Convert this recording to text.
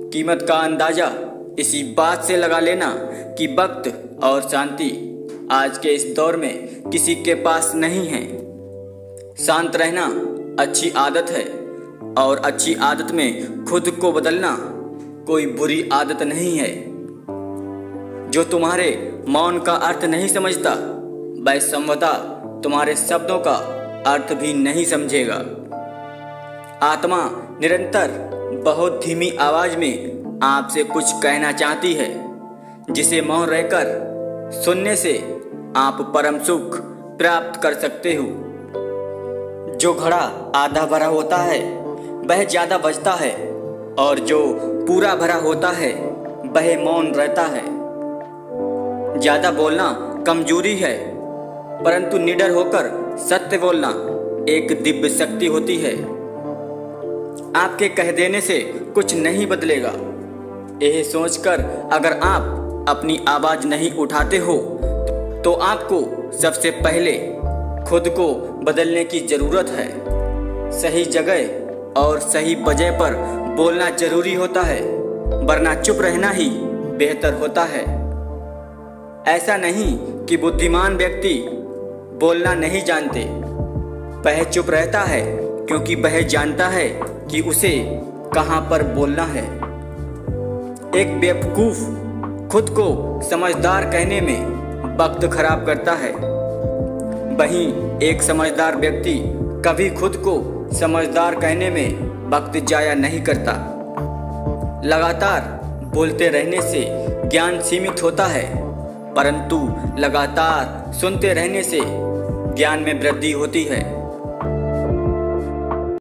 कीमत का अंदाजा इसी बात से लगा लेना कि वक्त और शांति आज के इस दौर में किसी के पास नहीं है। शांत रहना अच्छी आदत है और अच्छी आदत में खुद को बदलना कोई बुरी आदत नहीं है। जो तुम्हारे मौन का अर्थ नहीं समझता वह संभवतः तुम्हारे शब्दों का अर्थ भी नहीं समझेगा। आत्मा निरंतर बहुत धीमी आवाज में आपसे कुछ कहना चाहती है, जिसे मौन रहकर सुनने से आप परम सुख प्राप्त कर सकते हो। जो घड़ा आधा भरा होता है वह ज्यादा बजता है और जो पूरा भरा होता है वह मौन रहता है। ज्यादा बोलना कमजोरी है, परंतु निडर होकर सत्य बोलना एक दिव्य शक्ति होती है। आपके कह देने से कुछ नहीं बदलेगा, यह सोचकर अगर आप अपनी आवाज नहीं उठाते हो तो आपको सबसे पहले खुद को बदलने की जरूरत है। सही जगह और सही वजह पर बोलना जरूरी होता है, वरना चुप रहना ही बेहतर होता है। ऐसा नहीं कि बुद्धिमान व्यक्ति बोलना नहीं जानते, वह चुप रहता है क्योंकि वह जानता है कि उसे कहां पर बोलना है। एक बेवकूफ खुद को समझदार कहने में वक्त खराब करता है, वहीं एक समझदार व्यक्ति कभी खुद को समझदार कहने में वक्त जाया नहीं करता। लगातार बोलते रहने से ज्ञान सीमित होता है, परंतु लगातार सुनते रहने से ज्ञान में वृद्धि होती है।